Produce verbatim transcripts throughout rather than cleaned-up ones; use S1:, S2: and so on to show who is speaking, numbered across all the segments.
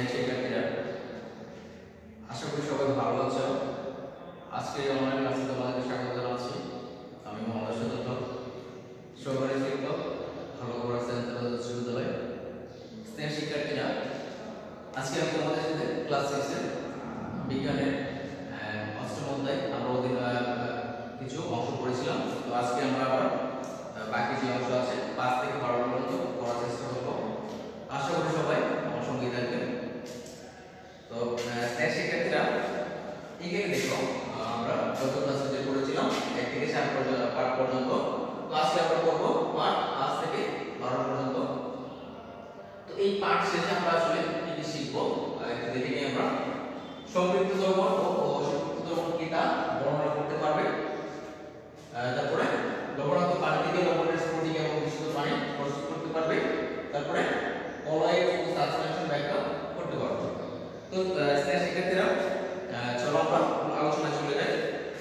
S1: স্নেহ শিক্ষার্থীরা, আশা করি সবাই ভালো আছো। আজকে অনলাইন ক্লাসে তোমাদেরকে স্বাগত জানাচ্ছি। আমি মোহাম্মদ সদর সহকারী শিক্ষক, ভালোগড়া সেন্ট্রাল বিশ্ববিদ্যালয়। স্নেহ শিক্ষার্থীরা, আজকে আমি তোমাদের সাথে ক্লাস সিক্সের বিজ্ঞানের অষ্টম অধ্যায় আমরা ওদিন কিছু অংশ পড়েছিলাম। তো আজকে আমরা আবার বাকি যে অংশ আছে পাঁচ থেকে বারো পর্যন্ত পড়ার চেষ্টা করবো। আশা করি সবাই আমার সঙ্গে থাকবেন। তো স্নেহ শিক্ষার্থীরা, এখানে দেখো আমরা গত ক্লাসে যে পড়েছিলাম এক থেকে সাত পর্যন্ত পাঠ পর্যন্ত। তো আজকে আমরা পড়বো পাঠ পাঁচ থেকে বারো পর্যন্ত। তো এই পাঠ শেষে আমরা আসলে কি কি শিখবো একটু দেখে নিই আমরা। সম্পৃক্ত দ্রবণ ও অসম্পৃক্ত দ্রবণ কি তা বর্ণনা করতে পারবে। তারপরে লবণাক্ত পানি থেকে লবণের স্ফটিক এবং বিশুদ্ধ পানি প্রস্তুত করতে পারবে। তারপরে কলয়ের সাসপেনশন ব্যাখ্যা করতে পারবে। তো স্নেহ শিক্ষার্থীরা, চলো আমরা আলোচনায় চলে যাই।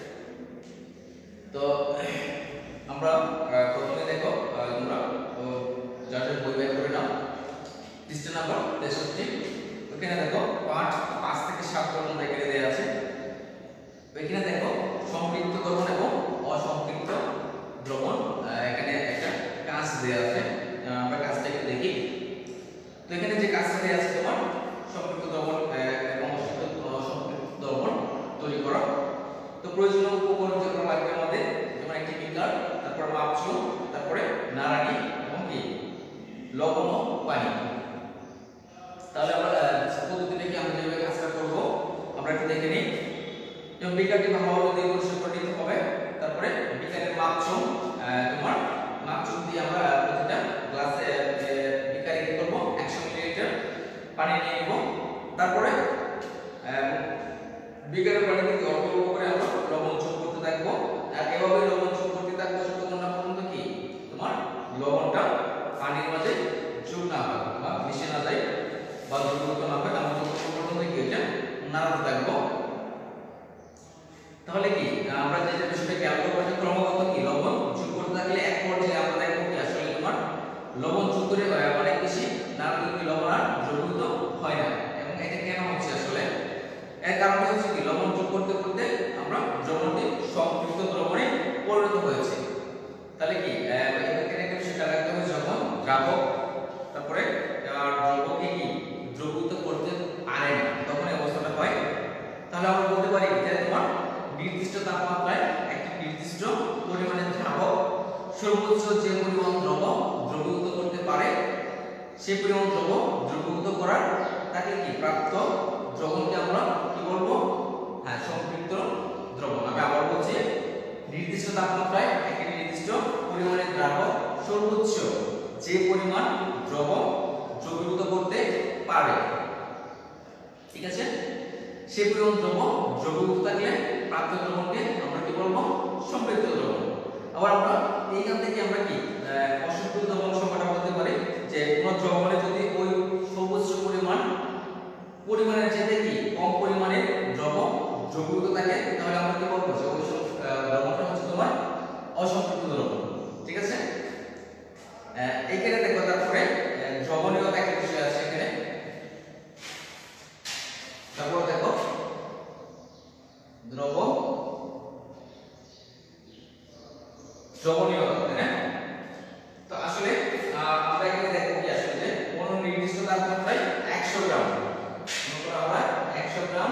S1: তো আমরা প্রথমে দেখো তোমরা যার যার বই বের করে নাও, পৃষ্ঠা নাম্বার তেষট্টি। ওখানে দেখো পাঠ পাঁচ থেকে সাত পর্যন্ত এখানে দেওয়া আছে। এখানে দেখো সম্পৃক্ত দ্রবণ এবং অসম্পৃক্ত দ্রবণ, এখানে একটা কাজ দেওয়া আছে। আমরা কাজটা একটু দেখি। তো এখানে যে কাজটা দেওয়া আছে তোমার সম্পৃক্ত দ্রবণ এবং অসম্পৃক্ত দ্রবণ তৈরি করা। তো প্রয়োজনীয় উপকরণ যেগুলো লাগবে আমাদের, যেমন একটি বিকার, তারপর মাপচুপ, তারপরে নাড়ানি এবং কি লবণ ও পানি। তাহলে আমরা পদ্ধতিটা কি আমরা যেভাবে কাজটা করব আমরা একটু দেখে নিই। যেমন বিকারটি ভালোভাবে দিয়ে পরিষ্কার করে নিতে হবে। তারপরে বিকারের মাপচুপ, তোমার মাপচুপ দিয়ে আমরা প্রতিটা গ্লাসে বিকারে কি করব একশো মিলিলিটার পানি নিয়ে নিব। তারপরে বিকারের পানি থেকে অল্প অল্প করে আমরা লবণ যোগ করতে থাকবো। আর এভাবে লবণ যোগ করতে থাকবো যতক্ষণ না পর্যন্ত কি তোমার লবণটা পানির মাঝে যোগ না হয় বা মিশে না যায় বা দ্রবীভূত না হয়, আমরা ততক্ষণ পর্যন্ত কি এটা নাড়াতে থাকবো। তাহলে কি আমরা যেটা বিষয়টা খেয়াল করবো যে ক্রমাগত কি লবণ যোগ করতে থাকলে এক পর্যায়ে আমরা দেখবো কি আসলে তোমার লবণ যোগ করে অনেক বেশি নাড়াতে কি লবণ আর দ্রবীভূত হয় না। এবং এটা কেন হচ্ছে আসলে এর কারণটা হচ্ছে কি লবণ যোগ করতে করতে আমরা দ্রবণটি সম্পৃক্ত দ্রবণে পরিণত হয়েছে। তাহলে কি এখানে একটা বিষয় খেয়াল রাখতে হবে, যখন দ্রাবক তারপরে দ্রবকে কি দ্রবীভূত করতে পারে না তখন এই অবস্থাটা হয়। তাহলে আমরা বলতে পারি যে তোমার নির্দিষ্ট তাপমাত্রায় একটি নির্দিষ্ট পরিমাণের দ্রাবক সর্বোচ্চ যে পরিমাণ দ্রব দ্রবীভূত করতে পারে সেই পরিমাণ দ্রব দ্রবীভূত করার তাকে কি প্রাপ্ত দ্রবণকে আমরা কি বলবো, হ্যাঁ সম্পৃক্ত দ্রবণ। আমি আবার বলছি, নির্দিষ্ট তাপমাত্রায় একটি নির্দিষ্ট পরিমাণের দ্রাবক সর্বোচ্চ যে পরিমাণ দ্রব দ্রবীভূত করতে পারে, ঠিক আছে, সেই পরিমাণ দ্রব দ্রবীভূত থাকলে প্রাপ্ত দ্রবণকে আমরা কি বলবো সম্পৃক্ত দ্রবণ। আবার আমরা এইখান থেকে আমরা কি অসম্পৃক্ত দ্রবণ সংখ্যাটা বলতে পারি যে কোন দ্রবণে যদি ওই সর্বোচ্চ পরিমাণ পরিমাণের চেয়ে কি কম পরিমাণের দ্রব দ্রবীভূত থাকে তাহলে আমরা কি বলবো যে ওই দ্রবণটা হচ্ছে তোমার অসম্পৃক্ত দ্রবণ, ঠিক আছে। এখানে দেখো তারপরে দ্রবণীয়তা একটা বিষয় আছে এখানে। তারপর দেখো দ্রব দ্রবণীয়তা, তাই না? তো আসলে আমরা এখানে দেখো কি আসলে যে কোন নির্দিষ্ট তাপমাত্রায় একশো গ্রাম আমরা একশো গ্রাম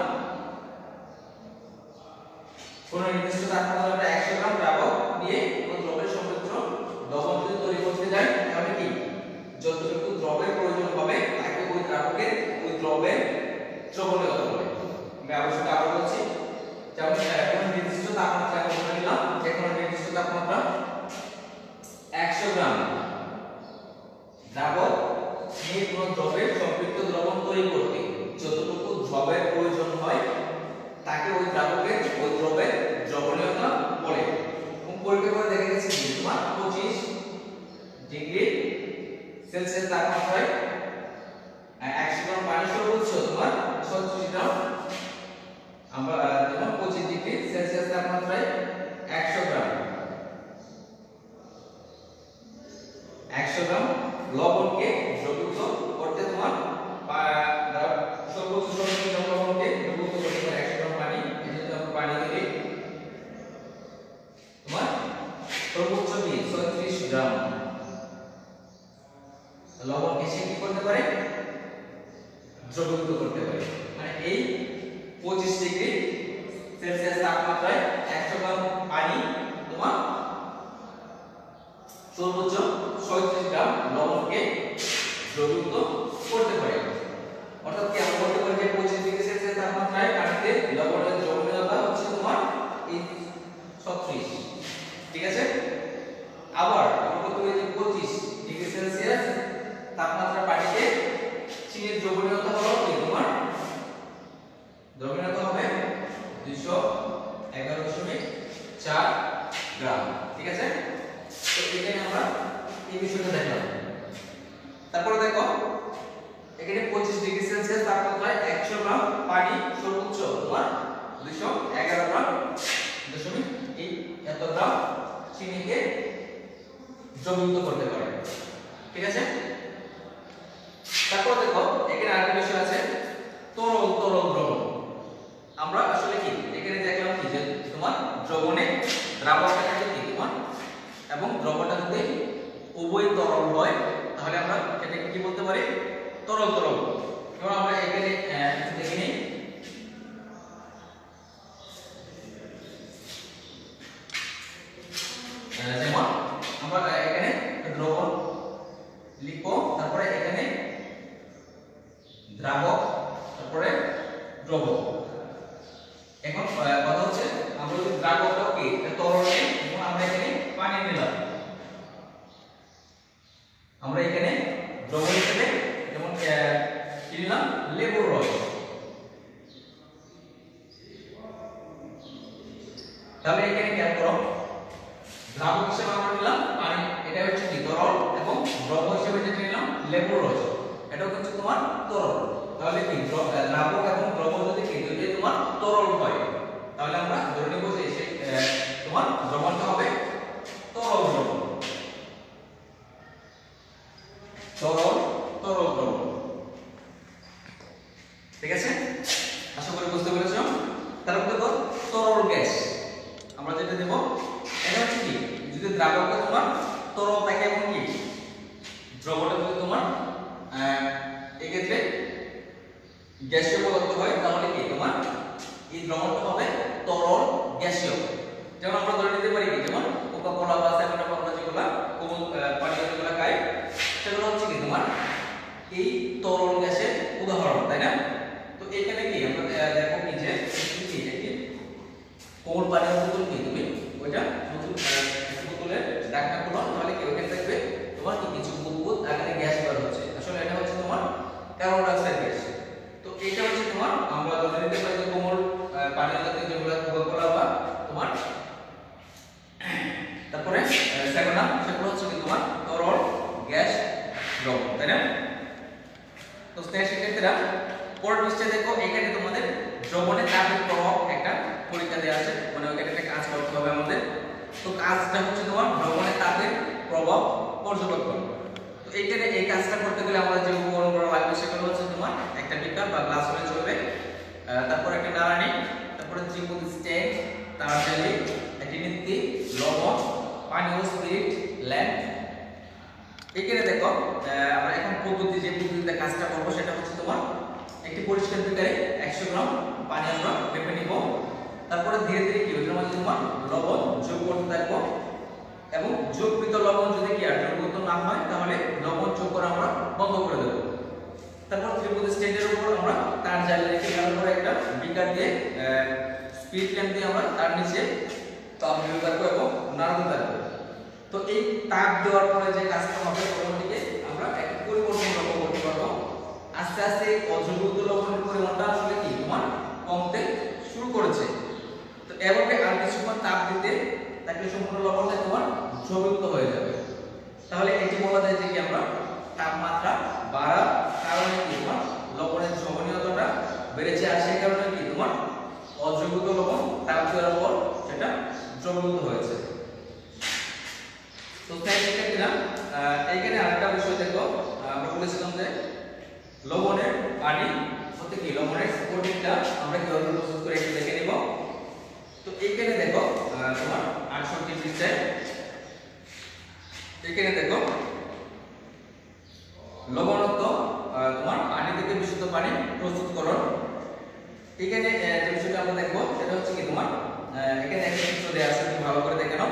S1: কোন নির্দিষ্ট তাপমাত্রায় একশো গ্রাম দ্রাবক দিয়ে কোন দ্রবের সম্পৃক্ত লবণ যদি তৈরি করতে যাই তাহলে কি যতটুকু দ্রবের প্রয়োজন হবে তাকে ওই দ্রাবকের ওই দ্রবের দ্রবণীয়তা বলে। আমি আবার আবার বলছি, যেমন কোন নির্দিষ্ট তাপমাত্রা আমি ধরে নিলাম যে কোন নির্দিষ্ট তাপমাত্রা একশো গ্রাম দ্রাবক নিয়ে কোন দ্রবের সম্পৃক্ত দ্রবণ তৈরি করতে যতটুকু দ্রবের প্রয়োজন হয় তাকে ওই দ্রাবকের ওই দ্রবের দ্রবণীয়তা বলে। এবং পরীক্ষা করে দেখা গেছে যে তোমার পঁচিশ ডিগ্রি সেলসিয়াস তাপমাত্রায় একশো গ্রাম পানি সর্বোচ্চ তোমার ছত্রিশ গ্রাম, আমরা যেমন পঁচিশ ডিগ্রি সেলসিয়াস তাপমাত্রায় একশো গ্রাম একশো গ্রাম লবণকে দ্রবীভূত করতে তোমার গ্রাম লবণকে সে কি করতে পারে দ্রবীভূত করতে পারে। মানে এই পঁচিশ ডিগ্রি সেলসিয়াস তাপমাত্রায় একশো গ্রাম পানি তোমার সর্বোচ্চ ছয়ত্রিশ গ্রাম লবণকে দ্রবীভূত করতে পারে। অর্থাৎ কি আমরা বলতে পারি যে পঁচিশ ডিগ্রি সেলসিয়াস তাপমাত্রায় পানিতে লবণের দ্রবণীয়তা হচ্ছে তোমার এই ছত্রিশ। ঠিক আছে। আবার আমরা বলতে পারি যে পঁচিশ ডিগ্রি সেলসিয়াস তাপমাত্রার পানিতে চিনির দ্রবণীয়তা হলো কি তোমার দ্রবণীয়তা হবে দুইশো এগারো দশমিক চার গ্রাম। ঠিক আছে। তো এখানে আমরা এই বিষয়টা দেখলাম। তারপরে দেখো এখানে পঁচিশ ডিগ্রি সেলসিয়াস তাপমাত্রায় একশো গ্রাম পানি সর্বোচ্চ তোমার দুইশো এগারো গ্রাম দশমিক এই এত গ্রাম চিনিকে দ্রবীভূত করতে পারে। ঠিক আছে। তারপর দেখো এখানে আরেকটা বিষয় আছে তরল তরল দ্রবণ। আমরা আসলে কি এখানে দেখলাম কি যে তোমার দ্রবণে দ্রাবকটা থাকে কি তোমার এবং দ্রবণটা যদি উভয় তরল হয় তাহলে আমরা এটাকে কি বলতে পারি তরল তরল। যেমন আমরা এখানে দেখে নিই যেমন আমরা এখানে দ্রবণ লিখবো, তারপরে এখানে দ্রাবক, তারপরে দ্রবক। এখন কথা হচ্ছে আমরা যদি দ্রাবকটা কি তরল নেই, যেমন আমরা এখানে পানি নিলাম, আমরা এখানে দ্রবণ হিসেবে যেমন কি নিলাম লেবুর রস। তাহলে এখানে খেয়াল করো দ্রাবক হিসেবে আমরা নিলাম পানি, এটা হচ্ছে কি তরল, এবং দ্রবক হিসেবে যেটা নিলাম লেবুর রস, এটাও কিন্তু তোমার তরল। তাহলে কি দ্রাবক এবং দ্রবক যদি কি দুটোই তোমার তরল হয় তাহলে আমরা ধরে নেব যে সেই তোমার দ্রবণটা হবে তরল দ্রবণ, তরল তরল দ্রবণ। ঠিক আছে। আশা করি বুঝতে পেরেছো। তারপর দেখো তরল গ্যাস আমরা যেটা দেব এটা হচ্ছে কি যদি দ্রাবকটা তোমার তরল থাকে এবং কি দ্রবণটা যদি তোমার এই ক্ষেত্রে গ্যাসীয় পদার্থ হয় তাহলে কি তোমার এই দ্রবণটা হবে তরল গ্যাসীয়। যেমন আমরা ধরে নিতে পারি কি যেমন কোকা কোলা বা সেভেন আপ আমরা যেগুলা কোমল পানীয় যেগুলা খাই সেগুলো হচ্ছে কি তোমার এই তরল গ্যাসের উদাহরণ, তাই না? তো এখানে কি আমরা দেখো কি যে কি একটি কোমল পানীয় বোতল কি তুমি ওইটা বোতলের ঢাকনা খোলো তাহলে কি ওখানে দেখবে তোমার কি কিছু বুদবুদ আকারে গ্যাস বের হচ্ছে। আসলে এটা হচ্ছে তোমার কার্বন ডাই অক্সাইড গ্যাস। তো এটা হচ্ছে তোমার আমরা ধরে নিতে পারি যে কোমল পানীয় জাতীয় যেগুলো কোকা কোলা বা তোমার তারপরে সেভেন আপ সেগুলো হচ্ছে কি তোমার তরল গ্যাস দ্রবণ, তাই না? তো স্নেহ শিক্ষার্থীরা পরের পৃষ্ঠায় দেখো এখানে তোমাদের দ্রবণের তাপের প্রভাব একটা পরীক্ষা দেওয়া আছে, মানে ওখানে একটা কাজ করতে হবে আমাদের। তো কাজটা হচ্ছে তোমার দ্রবণের তাপের প্রভাব পর্যবেক্ষণ। তো এইখানে এই কাজটা করতে গেলে আমাদের যে উপকরণ করা লাগবে সেগুলো হচ্ছে তোমার একটা বিকার বা গ্লাস হলে চলবে, তারপর একটা নাড়ানি, তারপরে ত্রিপতি স্ট্যান্ড, তার জালি, একটি নীতি, লবণ, পানি ও স্পিরিট ল্যাম্প। এখানে দেখো আমরা এখন পদ্ধতি যে পদ্ধতিতে কাজটা করব সেটা হচ্ছে তোমার একটি পরিষ্কার বিকারে একশো গ্রাম পানি আমরা মেপে নিব, তারপরে ধীরে ধীরে কি ওটার মধ্যে তোমার লবণ যোগ করতে থাকবো, এবং যোগকৃত লবণ যদি কি আর দ্রবীভূত না হয় তাহলে লবণ যোগ করা আমরা বন্ধ করে দেব। তারপর ত্রিপতি স্ট্যান্ডের উপর আমরা তার জ্বালিয়ে রেখে তার উপরে একটা বিকার দিয়ে স্পিরিট ল্যাম্প দিয়ে আমরা তার নিচে তাপ দিতে থাকবো এবং নাড়াতে থাকবো। তো এই তাপ দেওয়ার পরে যে কাজটা হবে অটোমেটিকে আমরা একটা পরিবর্তন লক্ষ্য করতে পারবো। আস্তে আস্তে অদ্রবীভূত লবণের পরিমাণটা আসলে কি তোমার কমতে শুরু করেছে। তো এভাবে আর কিছুক্ষণ তাপ দিতে তাহলে সম্পূর্ণ লবণটা তোমার দ্রবীভূত হয়ে যাবে। তাহলে এটি বলা যায় যে কি আমরা তাপমাত্রা বাড়ার কারণে কি তোমার লবণের দ্রবণীয়তাটা বেড়েছে, আর সেই কারণে কি তোমার অদ্রবীভূত লবণ তাপ দেওয়ার পর সেটা দ্রবীভূত হয়েছে। তো তাই শিক্ষার্থীরা এইখানে আরেকটা বিষয় দেখো, আমরা বলেছিলাম যে লবণের পানি হতে কি লবণের স্ফটিকটা আমরা কিভাবে প্রস্তুত করে একটু দেখে নিব। তো এইখানে দেখো তোমার আটষট্টি পৃষ্ঠায় এখানে দেখো লবণাক্ত তোমার পানি থেকে বিশুদ্ধ পানি প্রস্তুতকরণ। এখানে যে বিষয়টা আমরা দেখবো সেটা হচ্ছে কি তোমার এখানে একটা চিত্র দেওয়া আছে, তুমি ভালো করে দেখে নাও।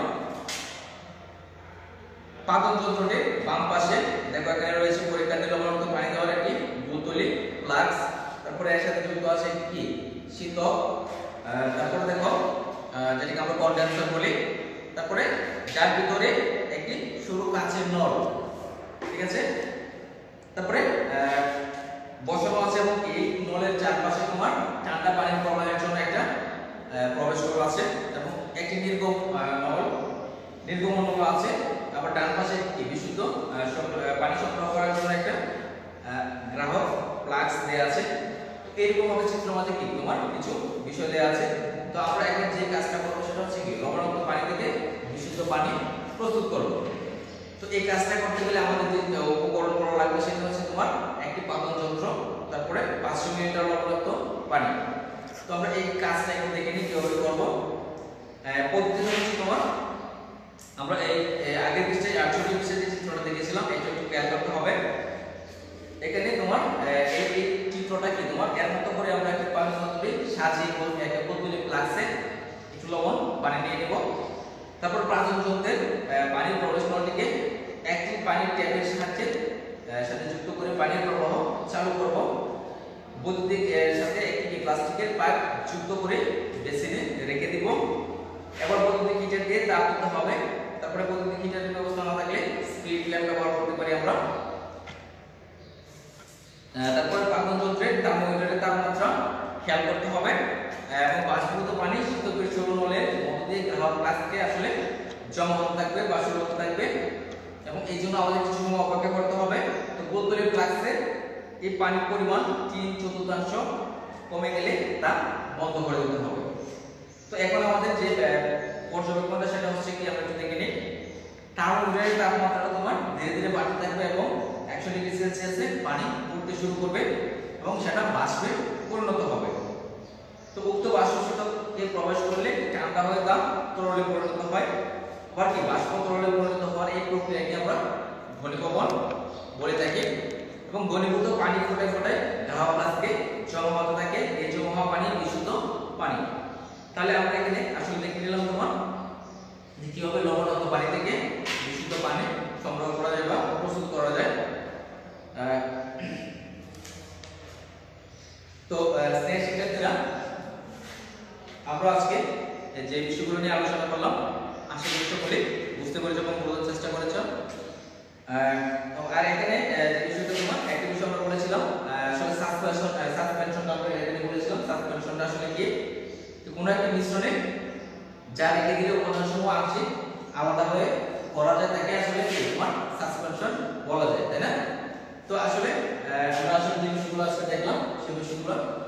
S1: পাতন যন্ত্রটি বাম পাশে দেখো এখানে রয়েছে পরীক্ষার্থী লবণাক্ত পানি দেওয়ার একটি বোতলি ফ্লাক্স, তারপরে এর সাথে যুক্ত আছে কি শীতক, তারপরে দেখো যেটাকে আমরা কনডেন্সার বলি, তারপরে যার ভিতরে একটি সরু কাচের নল, ঠিক আছে। তারপরে বসানো আছে এবং এই নলের চারপাশে তোমার ঠান্ডা পানির প্রবাহের জন্য একটা প্রবেশ করা আছে এবং একটি নির্গম নল নির্গমন নল আছে। আবার ডান পাশে কি বিশুদ্ধ পানি সরবরাহ করার জন্য একটা গ্রাহক ফ্লাক্স দেয়া আছে। এরকম ভাবে চিত্রের মধ্যে কি তোমার কিছু বিষয় দেয়া আছে। তো আমরা এখন যে কাজটা করব সেটা হচ্ছে কি লবণাক্ত পানি থেকে বিশুদ্ধ পানি প্রস্তুত করব। তো এই কাজটা করতে গেলে আমাদের যে উপকরণ করা লাগবে সেটা হচ্ছে তোমার একটি পাতন যন্ত্র, তারপরে পাঁচশো মিলিলিটার লবণাক্ত পানি। তো আমরা এই কাজটা একটু দেখে নিই কিভাবে করব। পদ্ধতি হচ্ছে তোমার আমরা এই আগের পৃষ্ঠায় আটষট্টি পৃষ্ঠায় যে চিত্রটা দেখেছিলাম এটা একটু খেয়াল করতে হবে। এখানে তোমার এই চিত্রটা কি তোমার এর মতো করে আমরা একটা পানি যন্ত্রে সাজিয়ে একটা বোতলে ফ্লাক্সে একটু লবণ পানি নিয়ে নেব। তারপর পাতন যন্ত্রের পানির প্রবেশ নলটিকে একটি পানির ট্যাপের সাহায্যে সাথে যুক্ত করে পানির প্রবাহ চালু করব। বৈদ্যুতিক এর সাথে একটি প্লাস্টিকের পাইপ যুক্ত করে বেসিনে রেখে দিব। এবার বৈদ্যুতিক হিটার দিয়ে তাপ দিতে হবে। তারপরে বৈদ্যুতিক হিটারের ব্যবস্থা না থাকলে স্প্লিট ল্যাম্প ব্যবহার করতে পারি আমরা। তারপরে পাতন যন্ত্রের থার্মোমিটারের তাপমাত্রা খেয়াল করতে হবে এবং বাষ্পীভূত পানি শীতকের সরু নলের মধ্যে দিয়ে গ্রাহক ফ্লাস্কে আসলে জমা হতে থাকবে বা সরু হতে থাকবে এবং এই জন্য আমাদের কিছু সময় অপেক্ষা করতে হবে। তো বোতলের ফ্লাস্কে এই পানির পরিমাণ তিন চতুর্থাংশ কমে গেলে তা বন্ধ করে দিতে হবে। তো এখন আমাদের যে পর্যবেক্ষণটা সেটা হচ্ছে কি আমরা একটু দেখে নিই। থার্মোমিটারের তাপমাত্রা তোমার ধীরে ধীরে বাড়তে থাকবে এবং একশো ডিগ্রি সেলসিয়াসে পানি উঠতে শুরু করবে এবং সেটা বাষ্পে পরিণত হবে। তো উক্ত বাষ্প শোষকে প্রবেশ করলে ঠান্ডা হয়ে তা তরলে পরিণত হয়। আবার কি বাষ্প তরলে পরিণত হওয়ার এই প্রক্রিয়াকে আমরা ঘনীভবন বলে থাকি এবং ঘনীভূত পানি ফোটায় ফোটায় গ্রাহক ফ্লাস্কে জমা হতে থাকে। এই জমা হওয়া পানি বিশুদ্ধ পানি। তাহলে আমরা এখানে আসলে দেখে নিলাম তোমার যে কিভাবে লবণাক্ত পানি থেকে বিশুদ্ধ পানি সংগ্রহ করা যায় বা প্রস্তুত করা যায়। তো স্নেহ শিক্ষার্থীরা আমরা আজকে যে বিষয়গুলো নিয়ে আলোচনা করলাম আশা করি সকলে বুঝতে পেরেছ এবং বোঝার চেষ্টা করেছ। আর এখানে যে বিষয়টা তোমার একটা বিষয় আমরা বলেছিলাম আসলে সাসপেনশন সাসপেনশনটা আমরা এখানে বলেছিলাম। সাসপেনশনটা আসলে কি কোনো একটা মিশ্রণে যা রেখে দিলে উপাদানসমূহ আংশিক আলাদা হয়ে করা যায় তাকে আসলে কি তোমার সাসপেনশন বলা যায়, তাই না? তো আসলে আমরা আসলে যে বিষয়গুলো আজকে দেখলাম সেই বিষয়গুলো